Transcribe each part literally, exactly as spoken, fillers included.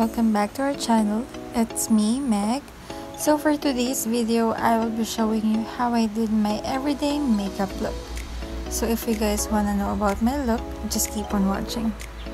welcome back to our channel. It's me, Meg. So for today's video, I will be showing you how I did my everyday makeup look. So if you guys want to know about my look, just keep on watching.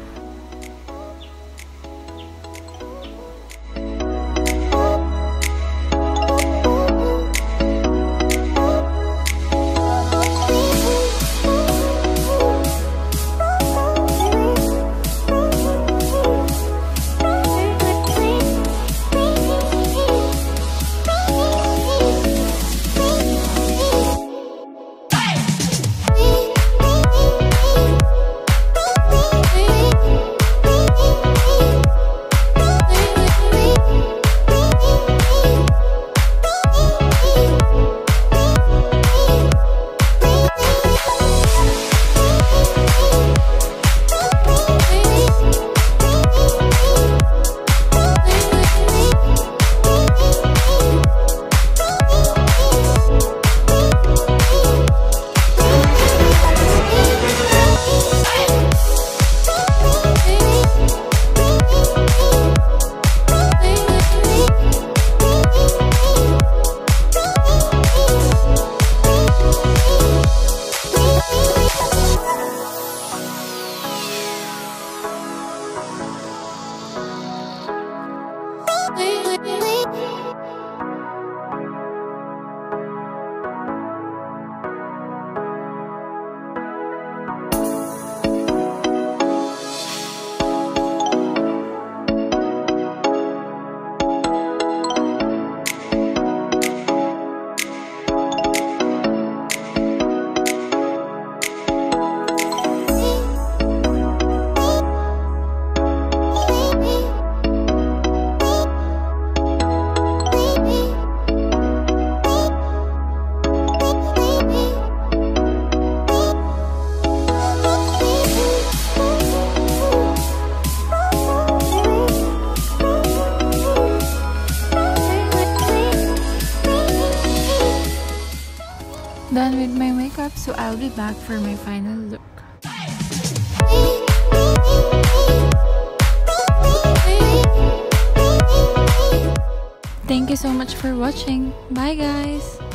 Done with my makeup, so I'll be back for my final look. Thank you so much for watching. Bye guys!